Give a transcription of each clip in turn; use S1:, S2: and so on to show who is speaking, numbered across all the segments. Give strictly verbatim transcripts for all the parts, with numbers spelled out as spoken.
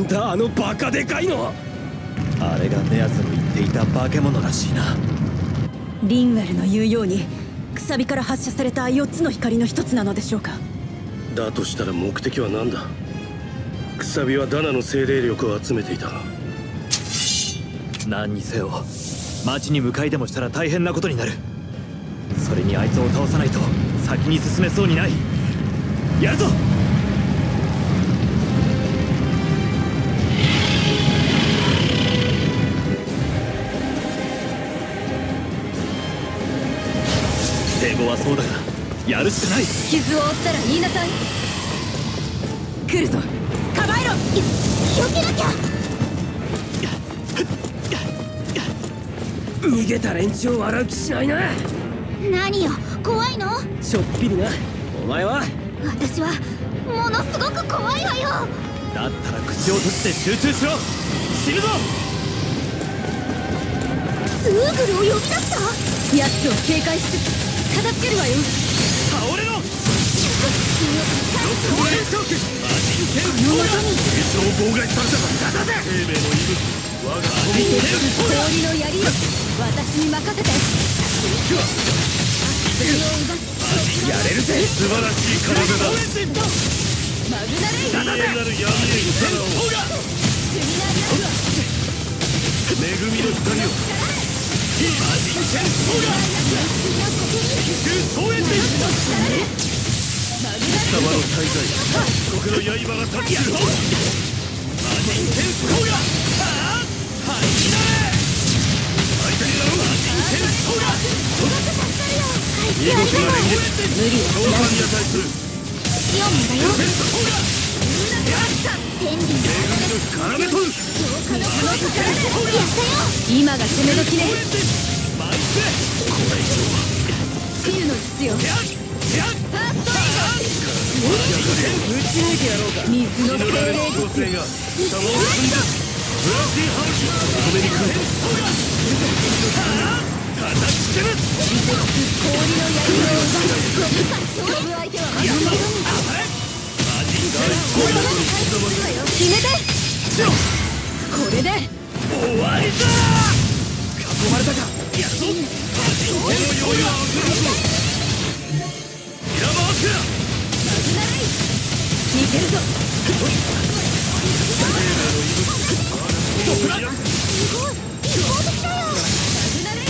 S1: なんだあのバカでかいの。
S2: あれがネアズの言っていた化け物らしいな。
S3: リンウェルの言うようにくさびから発射されたよっつの光の一つなのでしょうか。
S1: だとしたら目的は何だ。くさびはダナの精霊力を集めていた。
S2: 何にせよ町に向かいでもしたら大変なことになる。それにあいつを倒さないと先に進めそうにない。やるぞ。手強はそうだがやるしかない。
S3: 傷を負ったら言いなさい。来るぞ構えろ。避けなきゃ。
S1: 逃げた連中を笑う気しないな。
S4: 何よ怖いの。
S1: ちょっぴりな。お前は。
S4: 私はものすごく怖いわよ。
S2: だったら口を閉じて集中しろ。死ぬぞ。
S4: ズーグルを呼び出した。
S3: 奴を警戒しつつ片付けるわよ。
S2: 倒れろ。ロックブレイストーク。マジンテンソーラー。兵装を妨害されたらただで。生命の息吹。我が
S3: 氷の槍よ私に任せて。
S2: やれるぜ。素晴らしい体だ。
S3: マグナレイ
S2: ダダでなる闇へ力を。恵みの光を。マジンテンソーラー。空遠で貴様の大罪僕の刃が立つ。マジンテンソーラー。はいになれ。相手になろう。マジンテンソーラー。見事な連撃。
S3: 無理
S2: 召喚に値する。
S4: よんだよ。
S2: テンソーラー。
S4: 天理の
S2: 絡め取る。
S3: 今が攻め時ね。
S2: マイスこれ以上は
S3: チルの必要。ファーストエ
S1: ぶち抜いてやろうか。
S3: イド水の精霊
S2: 構成が下を踏んだ。ブラッディハウス止めに来る。叩きつける。
S3: 氷の槍を奪う。飛ぶ相手は
S2: やっ当たれ。マジンテンソーラー。
S3: 決めて。これで
S2: 終わりだ。囲まれたか。やるぞ。マジンテンの余裕は送るぞ。ミラマークラ。
S3: マグナレイいけるぞ。
S4: すごい一方的だよ。
S3: マグナレイ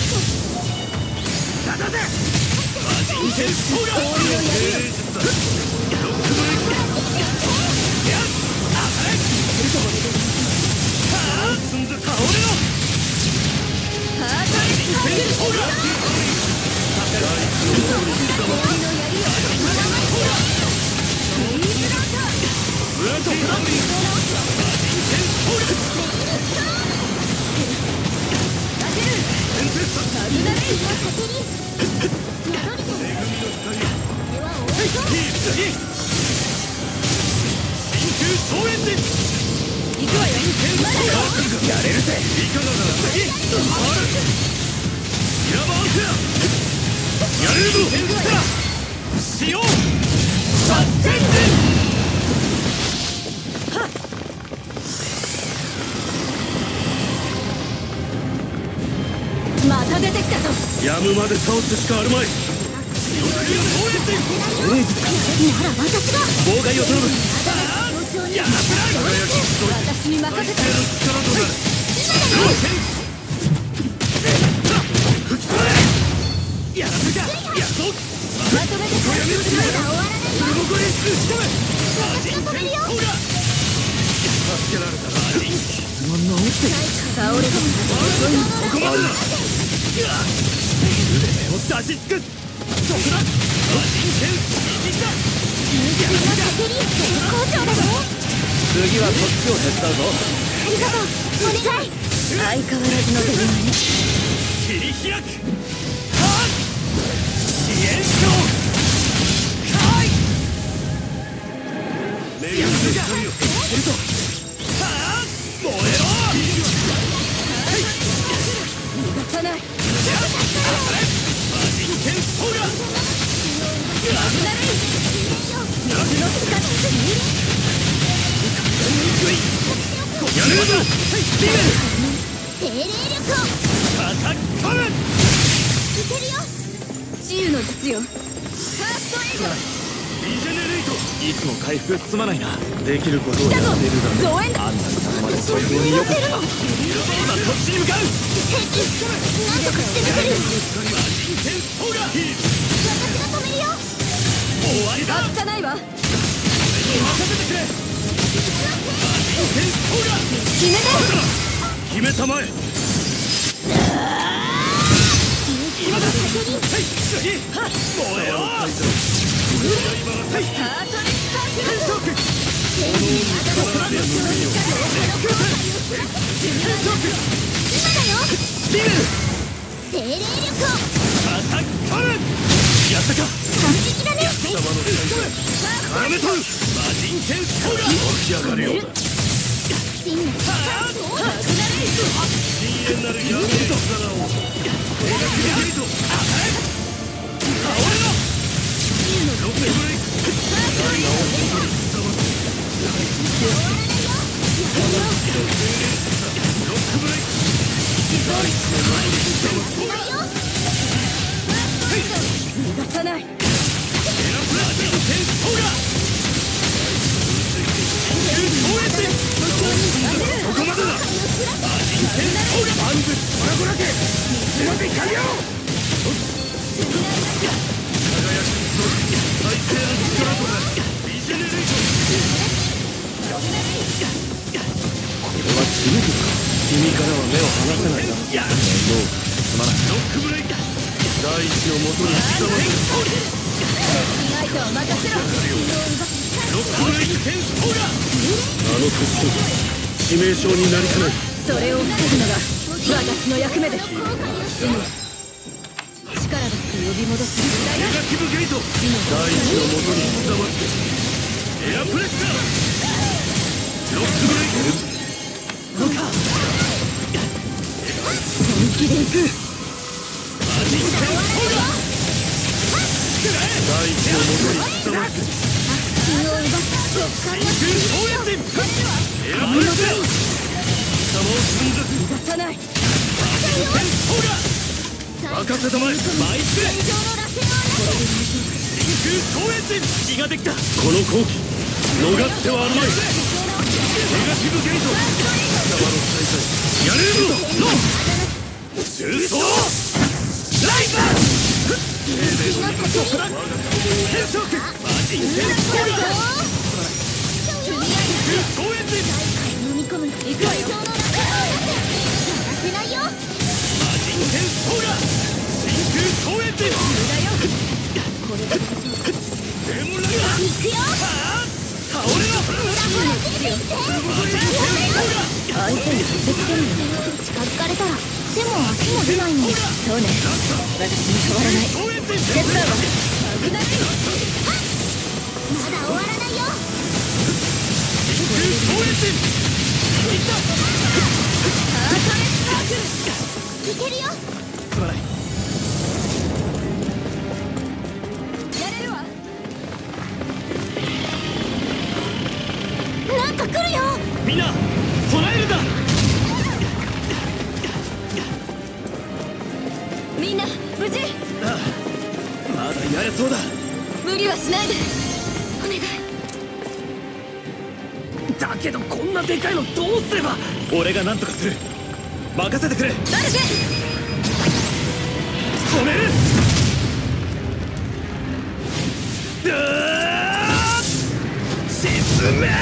S2: ただで。マジンテンソーラー。
S3: 氷の槍よ
S2: ロックブレイク。やっ当たれ。はあすんず倒れろ。
S3: ハートレスハイル。
S2: ほら
S3: 氷の槍よフリーズランター。
S2: ブラッディハウスマジンテンソーラー。
S3: 当てる。
S2: テンペスタ
S3: マグナレイ
S2: 恵みの光ヒー次真空総演で
S3: 行くわよ。まだよ。
S2: やれるぜ。いかがなら次ある。ミラバークラやれるぞ。使用作戦陣。
S3: また出てきたぞ。
S1: やむまで倒すしかあるまい。
S2: 総演で
S4: なら私が。
S1: 妨害を頼む。
S2: やらせない。
S3: 私に任せて。
S2: 力となる。やらせか。やっと
S3: まとめて
S2: こやめつけろ。
S4: 終わらないわ。
S2: ここに打ち込め。マジンテンソーラー。助けられた。マジン
S3: 倒れて
S2: ここまでだ。腕を出し尽くす。そこだ。マジンテン一撃だ。やらせか。
S4: 絶好調だぞ。
S1: 次はこっちを手伝うぞ。
S4: ありがとう。お願い。
S3: 相変わらずの手際ね。
S2: 切り開く。はっ支援賞開。メインの光をつけるぞ。はっ燃えろ。
S3: 逃がさない。
S2: マジンテンソーラー。
S3: マグナレイ水の使って。
S2: うい
S4: 精霊力を
S2: アタックコム。
S4: いけるよ。
S3: 治癒の術よ。ファーストエイド。
S2: リジェネレート。いつも回復進まないな。
S1: できることを
S3: 来たぞ
S1: やってるだろう。
S3: 増援だ。
S2: あんたの仲間で本当によかった。今こっちに向かう。
S4: 平気。なんとかしてみせる。
S2: マジンテンソーラー。
S4: 私が止めるよ。
S2: 終わりだ。
S3: つかないわ。
S2: 任せてくれ。マジンテンソーラー。
S3: 決めて。
S1: 決めたまえ。
S2: 今だ。はい、次。燃えよ。
S3: ハートレスパークルトーク。
S4: 今だよ。
S2: ビル。
S4: 精霊力を
S2: アタックコム。やったか。
S4: 完璧だね。
S1: 絡めとる。
S2: マジンテンソーラー。
S1: 起き上がるようだ。
S4: 真の
S1: 深淵なる闇の力を描き上げると。
S2: 倒れろ。
S1: ロックブレイク。ロックブレイク。
S3: 逃がさない。
S2: マジンテンソーラー。超越。
S1: ここまでだ。
S2: マジンテンソーラー。
S1: アンズコラコラ家全て完了。輝く最低の力となるリジェネレーション。これはチルか。君からは目を離せないな。
S2: やっ
S1: もうすまない。ロックブレイク。大地の元に刻まれる。
S3: ライトを任せろ。
S1: ロックブレイクテンソーラー。あのクッション致命傷になりかない。
S3: それを防ぐのが私の役目です。でも力だって呼び戻すんだよ。
S1: ネガティブゲート。大地の元に刻まってエアプレッシャー。ロックブレイク。
S2: のか。
S3: 本気で行く。
S2: マジンテンソーラー。
S1: 大地の元に刻まって
S4: 真を奪った極寒の
S2: 真空超越。
S1: エアプレッシャー。貴様を存続。
S3: 逃がさない。
S2: マジンテンソーラー。
S1: 任せたまえ。
S2: マイスレ。
S4: 天井の螺旋をな
S2: 真空超越。気ができた。
S1: この好機逃ってはあるまい。ネガティブゲート。貴様の大罪やれるぞ。
S2: 重装ライザー。
S4: しの盾に
S2: 変色。マジンテンソーラー。
S4: とりあ
S2: 超越。
S4: えず飲み込む。
S3: 行くわよ。
S4: 天井の螺旋をなせないよ。
S2: マジンテンソーラー。真空超越。デーモンライダー。
S4: 行くよ。
S2: 倒れろ。
S4: マジンテンソーラー。
S3: 相手に当てつけるのよ。
S4: 近づかれたら手も足も出ないのに。
S3: そうね。私に変わらない。
S2: 超越。
S3: 手伝うわ。危ない。
S4: まだ終わらないよ。
S2: 真空超越。いった。
S3: ハートレスパークル。
S4: いけるよ。
S2: すまない。
S3: やれるわ。
S4: なんか来るよ。
S2: みんな備えるんだ。
S3: みんな無事。
S2: ああ、まだやれそうだ。
S3: 無理はしないで。お願い。
S2: だけどこんなでかいのどうすれば。俺が何とかする。任せてくれ。
S3: バルゼ。
S2: 止める。だー沈め。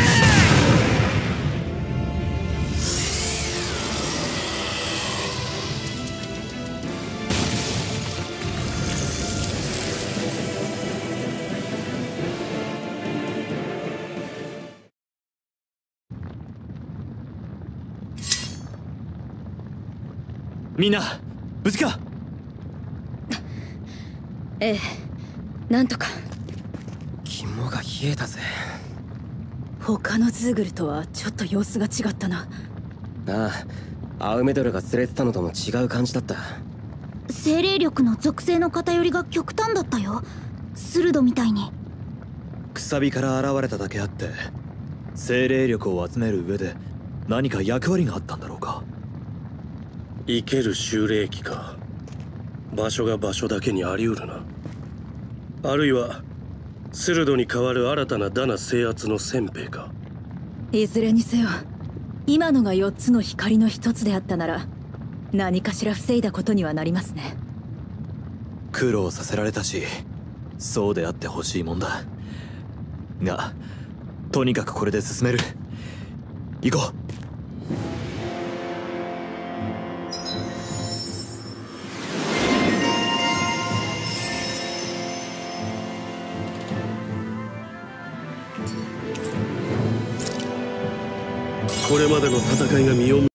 S2: みんな無事か。
S3: ええ、なんとか。
S2: 肝が冷えたぜ。
S3: 他のズーグルとはちょっと様子が違ったな。
S5: ああ、アウメドルが連れてたのとも違う感じだった。
S4: 精霊力の属性の偏りが極端だったよ。スルドみたいに。
S5: くさびから現れただけあって精霊力を集める上で
S2: 何か役割があったんだろうか。
S1: 生ける修霊機か。場所が場所だけにあり得るな。あるいは鋭に代わる新たなダナ制圧の先兵か。
S3: いずれにせよ今のがよっつの光の一つであったなら何かしら防いだことにはなりますね。
S2: 苦労させられたし、そうであってほしいもんだが、とにかくこれで進める。行こう。
S1: これまでの戦いが実を